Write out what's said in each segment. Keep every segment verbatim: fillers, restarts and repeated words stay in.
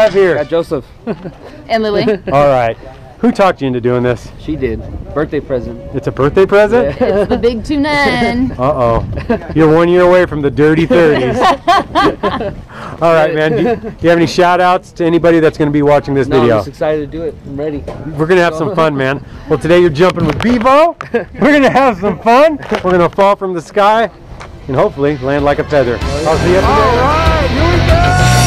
have here? Got Joseph. And Lily. All right. Who talked you into doing this? She did. Birthday present. It's a birthday present? Yeah. It's the big two nine. Uh-oh. You're one year away from the dirty thirties. All right, man. Do you, do you have any shout-outs to anybody that's going to be watching this no, video? I'm just excited to do it. I'm ready. We're going to have some fun, man. Well, today you're jumping with Bevo. We're going to have some fun. We're going to fall from the sky and hopefully land like a feather. I'll see you at the All right, here we go.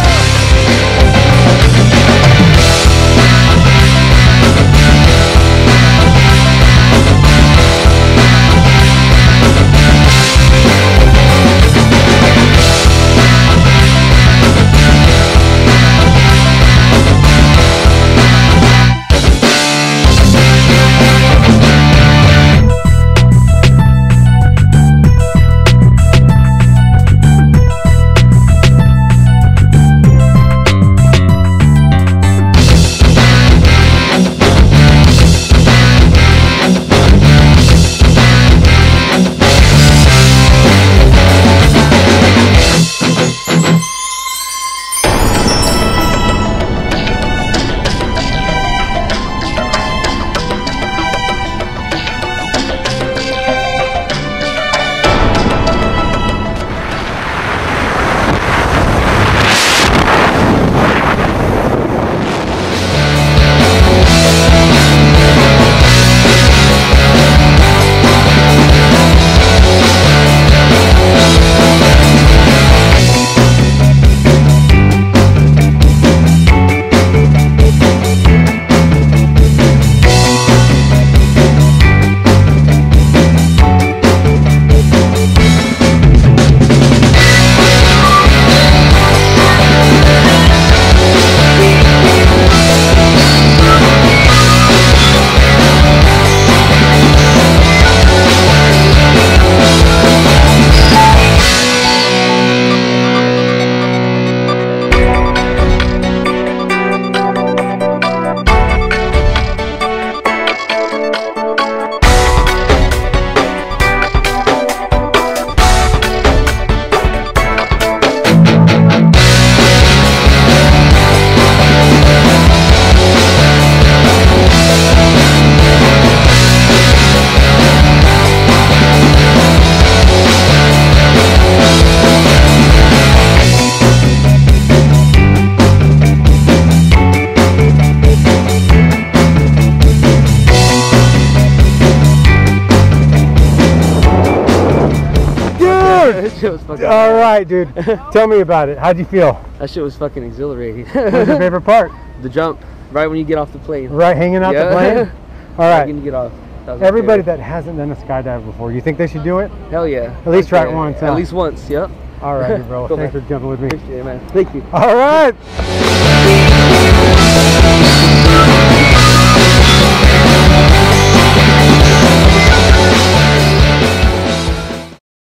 That shit was fucking All right, dude. Tell me about it. How'd you feel? That shit was fucking exhilarating. What was your favorite part? The jump, right when you get off the plane. Right, hanging out Yeah. the plane? All Right right. when you get off. That was my Everybody favorite. that hasn't done a skydive before, you think they should do it? Hell yeah. At least try it Okay. once, huh? At least once, yep. All right, bro. Cool, Thanks man. for jumping with me. Appreciate it, man. Thank you. All right.